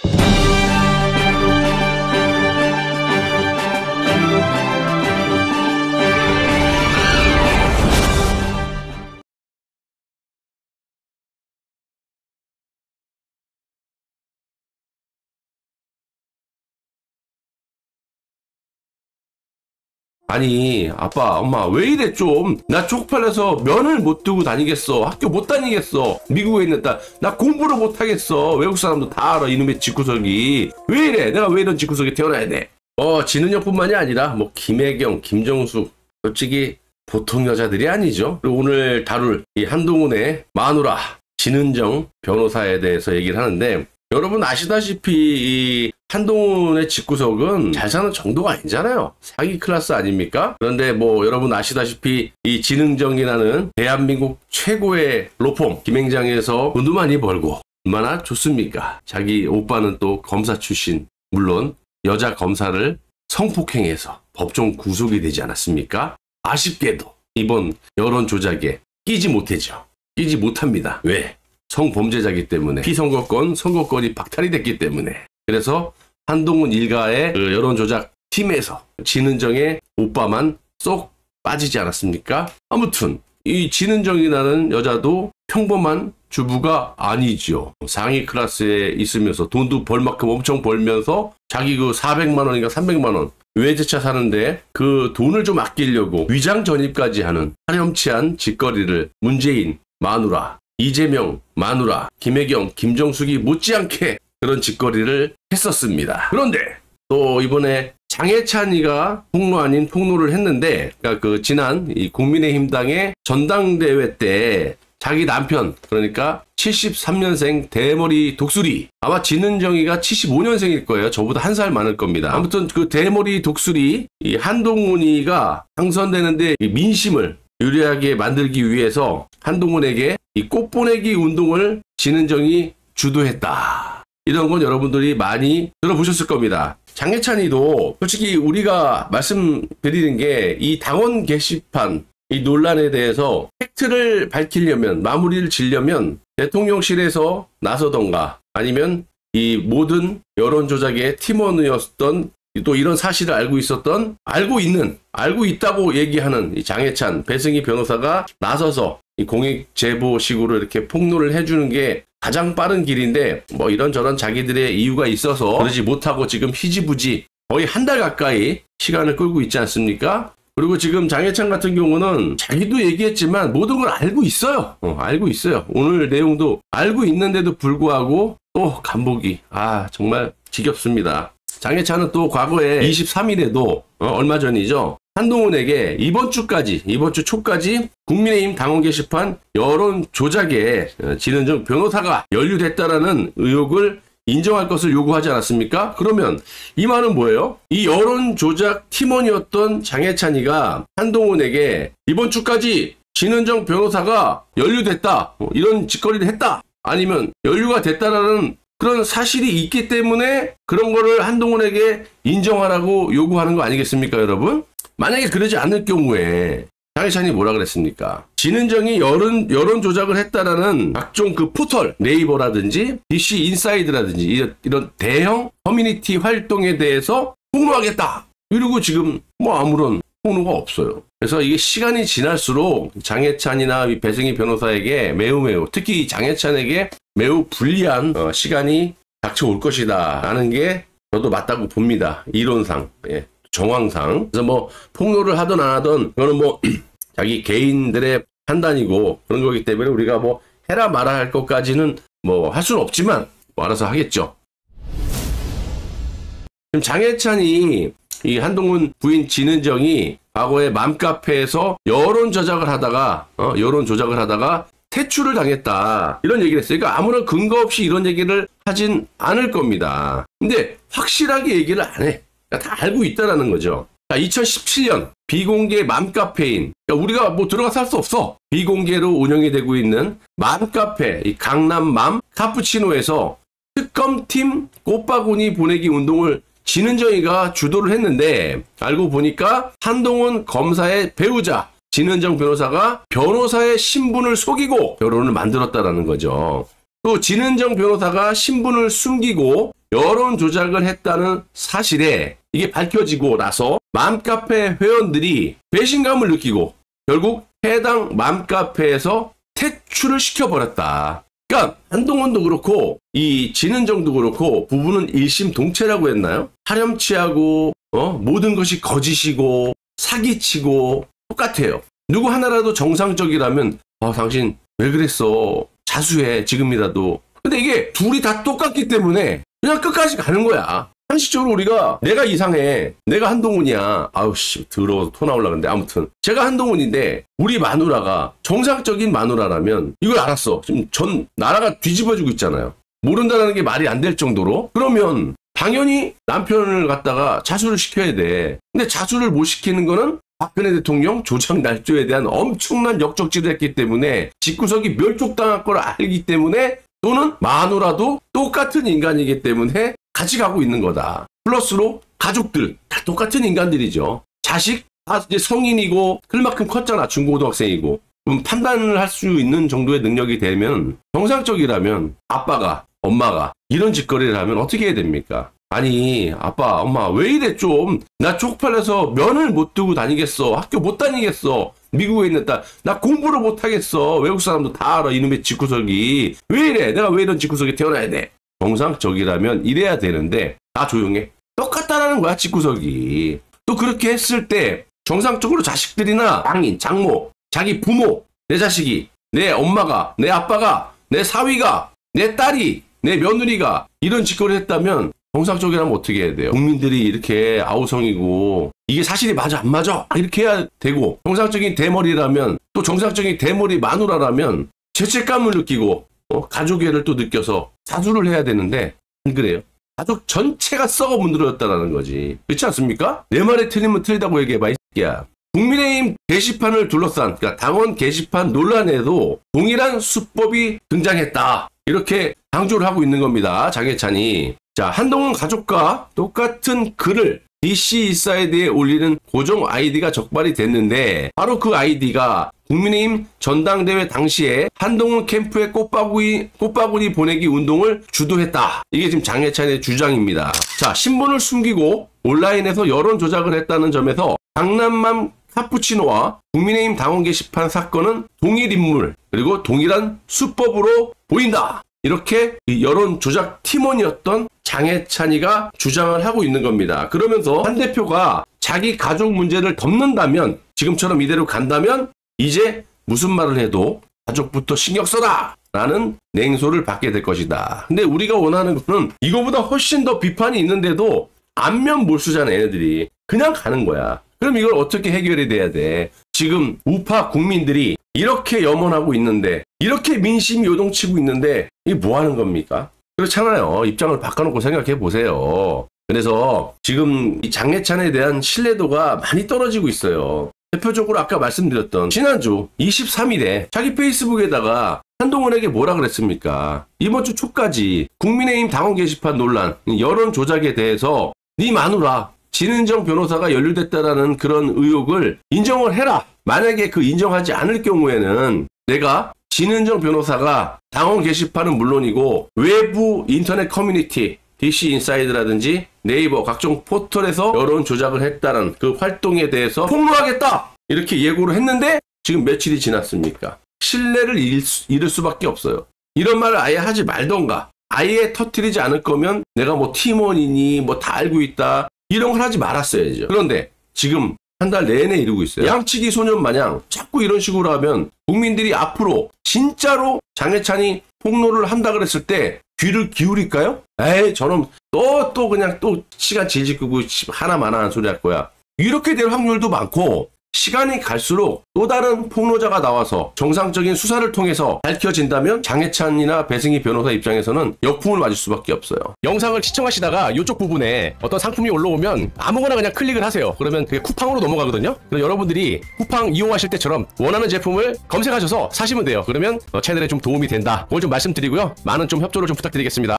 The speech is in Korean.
아니 아빠 엄마 왜 이래 좀. 나 쪽팔려서 면을 못 두고 다니겠어. 학교 못 다니겠어. 미국에 있는 딸 나 공부를 못 하겠어. 외국 사람도 다 알아 이놈의 집구석이. 왜 이래 내가 왜 이런 집구석에 태어나야 돼. 진은영뿐만이 아니라 뭐 김혜경 김정숙 솔직히 보통 여자들이 아니죠. 그리고 오늘 다룰 이 한동훈의 마누라 진은정 변호사에 대해서 얘기를 하는데, 여러분 아시다시피 이 한동훈의 집구석은 잘 사는 정도가 아니잖아요. 사기 클래스 아닙니까? 그런데 뭐 여러분 아시다시피 이 진흥정이라는 대한민국 최고의 로펌 김행장에서 돈도 많이 벌고 얼마나 좋습니까? 자기 오빠는 또 검사 출신, 물론 여자 검사를 성폭행해서 법정 구속이 되지 않았습니까? 아쉽게도 이번 여론 조작에 끼지 못했죠. 끼지 못합니다. 왜? 성범죄자이기 때문에. 피선거권, 선거권이 박탈이 됐기 때문에. 그래서 한동훈 일가의 그 여론조작 팀에서 진은정의 오빠만 쏙 빠지지 않았습니까? 아무튼 이 진은정이라는 여자도 평범한 주부가 아니죠. 상위 클래스에 있으면서 돈도 벌 만큼 엄청 벌면서 자기 그 400만 원인가 300만 원 외제차 사는데 그 돈을 좀 아끼려고 위장 전입까지 하는 파렴치한 짓거리를 문재인 마누라, 이재명 마누라, 김혜경, 김정숙이 못지않게 그런 짓거리를 했었습니다. 그런데 또 이번에 장해찬이가 폭로 아닌 폭로를 했는데, 그러니까 그 지난 이 국민의힘당의 전당대회 때 자기 남편, 그러니까 73년생 대머리 독수리, 아마 진은정이가 75년생일 거예요. 저보다 한 살 많을 겁니다. 아무튼 그 대머리 독수리 이 한동훈이가 당선되는데 이 민심을 유리하게 만들기 위해서 한동훈에게 이 꽃보내기 운동을 진은정이 주도했다. 이런 건 여러분들이 많이 들어보셨을 겁니다. 장해찬이도 솔직히 우리가 말씀드리는 게 이 당원 게시판 이 논란에 대해서 팩트를 밝히려면, 마무리를 지려면 대통령실에서 나서던가 아니면 이 모든 여론조작의 팀원이었던, 또 이런 사실을 알고 있었던, 알고 있다고 얘기하는 이 장해찬, 배승희 변호사가 나서서 이 공익 제보식으로 이렇게 폭로를 해주는 게 가장 빠른 길인데, 뭐 이런저런 자기들의 이유가 있어서 그러지 못하고 지금 희지부지 거의 한 달 가까이 시간을 끌고 있지 않습니까? 그리고 지금 장해찬 같은 경우는 자기도 얘기했지만 모든 걸 알고 있어요. 알고 있어요. 오늘 내용도 알고 있는데도 불구하고 또 간보기. 정말 지겹습니다. 장해찬은 또 과거에 23일에도 얼마 전이죠. 한동훈에게 이번 주 초까지 국민의힘 당원 게시판 여론 조작에 진은정 변호사가 연루됐다라는 의혹을 인정할 것을 요구하지 않았습니까? 그러면 이 말은 뭐예요? 이 여론 조작 팀원이었던 장해찬이가 한동훈에게 이번 주까지 진은정 변호사가 연루됐다, 이런 짓거리를 했다, 아니면 연루가 됐다라는 그런 사실이 있기 때문에 그런 거를 한동훈에게 인정하라고 요구하는 거 아니겠습니까, 여러분? 만약에 그러지 않을 경우에 장해찬이 뭐라 그랬습니까? 진은정이 여론 조작을 했다라는 각종 그 포털, 네이버라든지 DC 인사이드라든지 이런 대형 커뮤니티 활동에 대해서 폭로하겠다. 이러고 지금 뭐 아무런 폭로가 없어요. 그래서 이게 시간이 지날수록 장해찬이나 배승희 변호사에게 매우 특히 장해찬에게 매우 불리한 시간이 닥쳐올 것이다 라는 게 저도 맞다고 봅니다. 이론상. 예. 정황상. 그래서 뭐 폭로를 하든 안 하든 그거는 뭐 자기 개인들의 판단이고 그런 거기 때문에 우리가 뭐 해라 마라 할 것까지는 뭐 할 수는 없지만 뭐 알아서 하겠죠. 지금 장해찬이 이 한동훈 부인 진은정이 과거에 맘카페에서 여론 조작을 하다가 퇴출을 당했다, 이런 얘기를 했어요. 그러니까 아무런 근거 없이 이런 얘기를 하진 않을 겁니다. 근데 확실하게 얘기를 안 해. 다 알고 있다라는 거죠. 자, 2017년 비공개 맘카페인, 그러니까 우리가 뭐 들어가서 할 수 없어. 비공개로 운영이 되고 있는 맘카페, 이 강남맘 카푸치노에서 특검팀 꽃바구니 보내기 운동을 진은정이가 주도를 했는데, 알고 보니까 한동훈 검사의 배우자 진은정 변호사가 변호사의 신분을 속이고 결혼을 만들었다라는 거죠. 또 진은정 변호사가 신분을 숨기고 여론 조작을 했다는 사실에 이게 밝혀지고 나서 맘카페 회원들이 배신감을 느끼고 결국 해당 맘카페에서 퇴출을 시켜버렸다. 그러니까 한동훈도 그렇고 이 진은정도 그렇고 부부는 일심동체라고 했나요? 파렴치하고 모든 것이 거짓이고 사기치고 똑같아요. 누구 하나라도 정상적이라면 당신 왜 그랬어? 자수해 지금이라도. 근데 이게 둘이 다 똑같기 때문에 그냥 끝까지 가는 거야. 상식적으로 우리가 내가 이상해. 내가 한동훈이야. 아우씨 더러워서 토 나오려는데 아무튼 제가 한동훈인데 우리 마누라가 정상적인 마누라라면 이걸 알았어. 지금 전 나라가 뒤집어지고 있잖아요. 모른다는 게 말이 안 될 정도로. 그러면 당연히 남편을 갖다가 자수를 시켜야 돼. 근데 자수를 못 시키는 거는 박근혜 대통령 조작 날조에 대한 엄청난 역적질을 했기 때문에 집구석이 멸족당할 걸 알기 때문에 또는 마누라도 똑같은 인간이기 때문에 같이 가고 있는 거다. 플러스로 가족들 다 똑같은 인간들이죠. 자식 다 이제 성인이고 클만큼 컸잖아. 중고등학생이고. 그럼 판단을 할 수 있는 정도의 능력이 되면 정상적이라면 아빠가 엄마가 이런 짓거리를 하면 어떻게 해야 됩니까? 아니 아빠 엄마 왜 이래 좀. 나 쪽팔려서 면을 못 두고 다니겠어. 학교 못 다니겠어. 미국에 있는 딸 나 공부를 못 하겠어. 외국 사람도 다 알아. 이놈의 집구석이. 왜 이래. 내가 왜 이런 집구석에 태어나야 돼. 정상적이라면 이래야 되는데 다 조용해. 똑같다라는 거야 집구석이. 또 그렇게 했을 때 정상적으로 자식들이나 장인 장모 자기 부모 내 자식이 내 엄마가 내 아빠가 내 사위가 내 딸이 내 며느리가 이런 짓거리를 했다면 정상적이라면 어떻게 해야 돼요? 국민들이 이렇게 아우성이고 이게 사실이 맞아 안 맞아 이렇게 해야 되고 정상적인 대머리라면 또 정상적인 대머리 마누라라면 죄책감을 느끼고 가족애를 또 느껴서 자수를 해야 되는데 안 그래요. 가족 전체가 썩어 문드러졌다는 거지. 그렇지 않습니까? 내 말에 틀리면 틀리다고 얘기해봐 이 새끼야. 국민의힘 게시판을 둘러싼 그러니까 당원 게시판 논란에도 동일한 수법이 등장했다. 이렇게 강조를 하고 있는 겁니다. 장해찬이. 자, 한동훈 가족과 똑같은 글을 DC 인사이드에 올리는 고정 아이디가 적발이 됐는데 바로 그 아이디가 국민의힘 전당대회 당시에 한동훈 캠프에 꽃바구니 보내기 운동을 주도했다. 이게 지금 장해찬의 주장입니다. 자, 신분을 숨기고 온라인에서 여론 조작을 했다는 점에서 강남맘 카푸치노와 국민의힘 당원 게시판 사건은 동일 인물 그리고 동일한 수법으로 보인다. 이렇게 여론 조작 팀원이었던 장해찬이가 주장을 하고 있는 겁니다. 그러면서 한 대표가 자기 가족 문제를 덮는다면 지금처럼 이대로 간다면 이제 무슨 말을 해도 가족부터 신경 써라 라는 냉소를 받게 될 것이다. 근데 우리가 원하는 거는 이거보다 훨씬 더 비판이 있는데도 안면 몰수잖아. 얘네들이 그냥 가는 거야. 그럼 이걸 어떻게 해결이 돼야 돼? 지금 우파 국민들이 이렇게 염원하고 있는데 이렇게 민심이 요동치고 있는데 이게 뭐 하는 겁니까? 그렇잖아요. 입장을 바꿔놓고 생각해 보세요. 그래서 지금 이 장해찬에 대한 신뢰도가 많이 떨어지고 있어요. 대표적으로 아까 말씀드렸던 지난주 23일에 자기 페이스북에다가 한동훈에게 뭐라 그랬습니까? 이번 주 초까지 국민의힘 당원 게시판 논란, 여론 조작에 대해서 네 마누라 진은정 변호사가 연루됐다라는 그런 의혹을 인정을 해라. 만약에 그 인정하지 않을 경우에는 내가 진은정 변호사가 당원 게시판은 물론이고 외부 인터넷 커뮤니티 DC 인사이드라든지 네이버 각종 포털에서 여론 조작을 했다는 그 활동에 대해서 폭로하겠다 이렇게 예고를 했는데 지금 며칠이 지났습니까? 신뢰를 잃을 수밖에 없어요. 이런 말을 아예 하지 말던가 아예 터뜨리지 않을 거면 내가 뭐 팀원이니 뭐 다 알고 있다 이런 걸 하지 말았어야죠. 그런데 지금 한 달 내내 이러고 있어요. 양치기 소년 마냥 자꾸 이런 식으로 하면 국민들이 앞으로 진짜로 장해찬이 폭로를 한다 그랬을 때 귀를 기울일까요? 에이 저놈 또 그냥 또 시간 질질 끄고 하나마나한 소리 할 거야. 이렇게 될 확률도 많고 시간이 갈수록 또 다른 폭로자가 나와서 정상적인 수사를 통해서 밝혀진다면 장해찬이나 배승희 변호사 입장에서는 역풍을 맞을 수밖에 없어요. 영상을 시청하시다가 이쪽 부분에 어떤 상품이 올라오면 아무거나 그냥 클릭을 하세요. 그러면 그게 쿠팡으로 넘어가거든요. 그래서 여러분들이 쿠팡 이용하실 때처럼 원하는 제품을 검색하셔서 사시면 돼요. 그러면 채널에 좀 도움이 된다. 그걸 좀 말씀드리고요. 많은 좀 협조를 좀 부탁드리겠습니다.